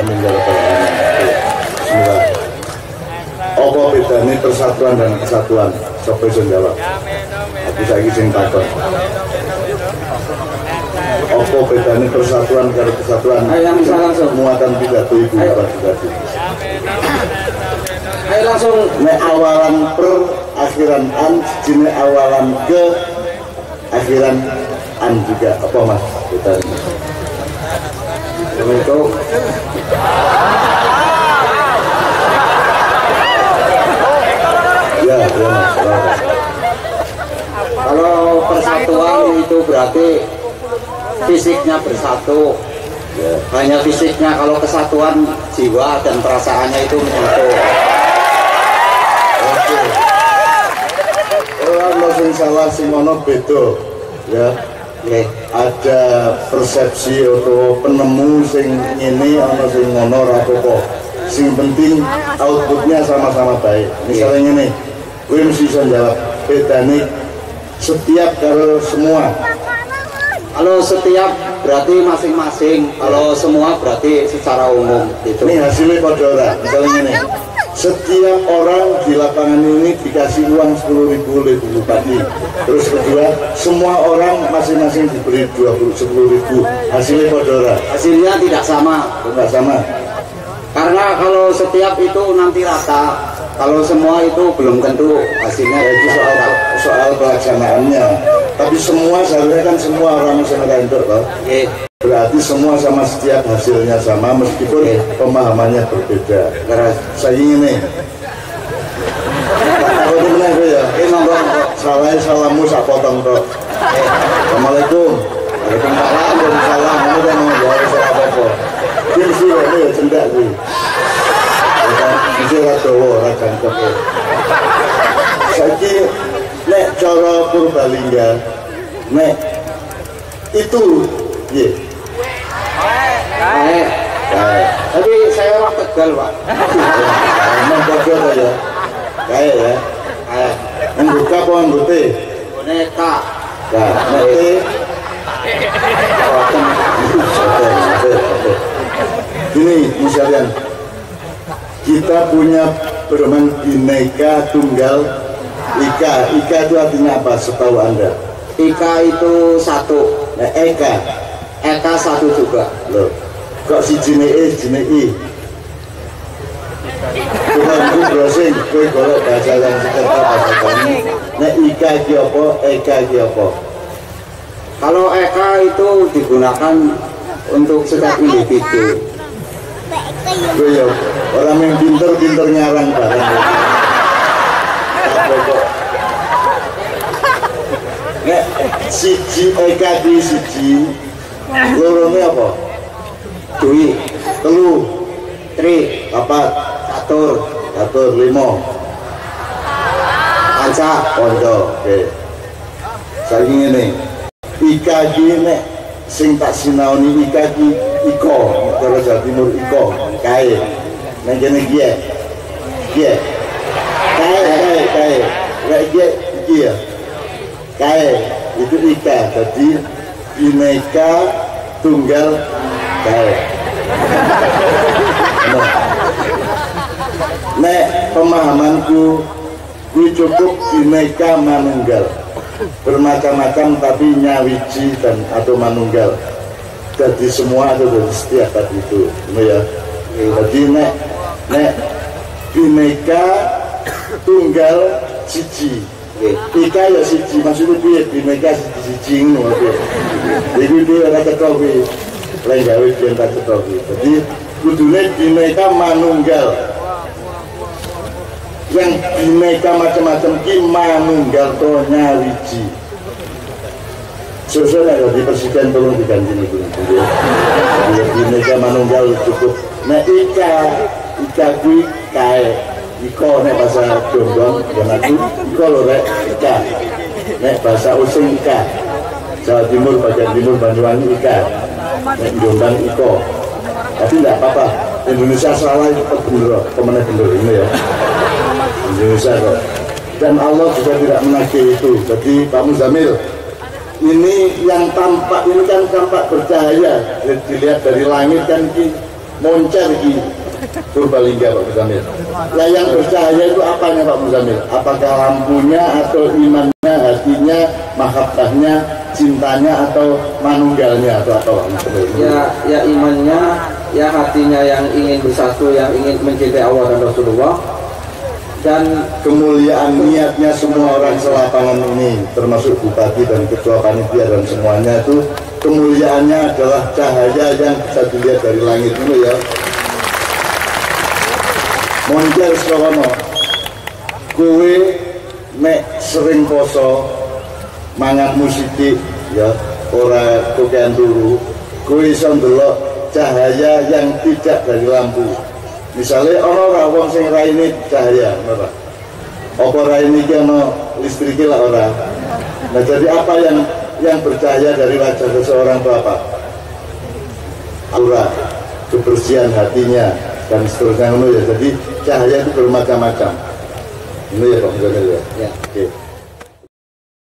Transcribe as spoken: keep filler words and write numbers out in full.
amin ya rabbal alamin. Bismillah. Apa bedane persatuan dan kesatuan? Sapa iso jawab? Aku saiki sing takon. Apa bedane persatuan karo kesatuan? Ayo langsung muatan pidato ibu tadi. Ayo langsung. Nek awalan per akhiran an, jenis awalan ke akhiran an juga. Apa mas? Kita itu ya, ya mas. Kalau persatuan itu berarti fisiknya bersatu. Ya. Hanya fisiknya, kalau kesatuan jiwa dan perasaannya itu menyatu. Oke. Orang langsung salah simono bedo, ya. Oke. Ada persepsi atau penemu sing ini, ono sing ngono rapopo. Sing penting outputnya sama-sama baik. Misalnya ini, gue mesti bisa jawab bedane setiap karo semua. Kalau setiap berarti masing-masing, kalau semua berarti secara umum gitu. Ini hasilnya kodora. Misalnya ini, setiap orang di lapangan ini dikasih uang sepuluh ribu oleh Bu Bupati. Terus kedua, semua orang masing-masing diberi dua puluh sepuluh ribu. Hasilnya kodora. Hasilnya tidak sama. Tidak sama. Karena kalau setiap itu nanti rata. Kalau semua itu belum tentu hasilnya. Ya, itu soal soal pelaksanaannya. Tapi semua seharusnya kan semua orang masyarakat itu, loh. Oke. Berarti semua sama setiap hasilnya sama meskipun Oke. pemahamannya berbeda. Karena Saya ini. Kalau itu benar ya. eh monggo monggo. Salah salammu sak potong kok. Assalamualaikum. Waalaikumsalam. Waalaikumsalam. Ini kan mau jawab soal apa? Dia sih ini ya cendak sih. Bisa radowo rakan kok. Saiki nek cara Purbalingga nek itu ye. Baik. Baik. Tapi saya orang Tegal, Pak. Emang kocok ya. Kayak ya. Kayak Membuka apa anggota? boneka. Nah, nanti gini misalnya kita punya bermain bineka tunggal ika. Ika itu artinya apa setahu anda? Ika itu satu. Nah, eka Eka satu juga. loh kok si jine e jine i bukan itu browsing kue golek bahasa yang sekitar bahasa kami. Nah, ika iki apa, eka iki apa? Kalau Eka itu digunakan untuk setiap individu. Gue ya orang yang pinter-pinter nyarang barang. Nek siji eka di siji lorone apa? Dui, Telu, tri, papat, catur, catur, limo, panca. pondo. Oke. Saiki ngene. Ika iki nek sing tak sinaoni ika iki iko, cara Jawa Timur iko, kae. Nek kene iki ya. Iki ya. Kae, kae, kae. Nek iki iki ya. Kae itu ika. Jadi bineka tunggal kae. Nek pemahamanku kuwi cukup bineka manunggal. Bermacam-macam tapi nyawiji dan atau manunggal. Jadi semua ada dari setiap tadi itu, ya. Jadi nek nek bineka tunggal siji. Ika ya siji, maksudnya piye bineka siji ngono kuwi. Iki piye ora cetha kuwi. Lain gawe piye tak cetha kuwi. Jadi kudune bineka manunggal. Yang bineka macam-macam ki manunggal to nyawiji. Sesuai ya di presiden tolong diganti nih bu. Jadi bineka manunggal cukup. Nah ika ika kui kae iko nek bahasa Jombang dan aku iko lho rek ika. Nek bahasa Usung ika. Jawa Timur bagian timur Banyuwangi ika. Nek Jombang iko. Tapi tidak apa-apa. Indonesia salah itu bener, pemenang bener ini ya. Indonesia kok. Dan Allah juga tidak menagih itu. Jadi Pak Muzamil, ini yang tampak ini kan tampak bercahaya. Dilihat dari langit kan ini moncer iki Purbalingga Pak Muzamil. Nah yang bercahaya itu apanya Pak Muzamil? Apakah lampunya atau imannya, hatinya, mahabbahnya, cintanya atau manunggalnya atau apa Pak Muzamil? Ya, ya imannya, ya hatinya yang ingin bersatu, yang ingin mencintai Allah dan Rasulullah, dan kemuliaan niatnya semua orang selapangan ini, termasuk bupati dan ketua panitia dan semuanya itu kemuliaannya adalah cahaya yang bisa dilihat dari langit dulu ya. Moncer serono, kowe nek sering poso, mangan musik ya, ora kokean dulu, kowe iso ndelok cahaya yang tidak dari lampu. Misalnya orang orang sing raine cahaya, ora. Apa raine iki ana listrik lah ora. Nah jadi apa yang yang bercahaya dari wajah seseorang itu apa? Aura, kebersihan hatinya dan seterusnya ya. Jadi cahaya itu bermacam-macam. Ini ya Pak Muzamil ya. Ya. Oke.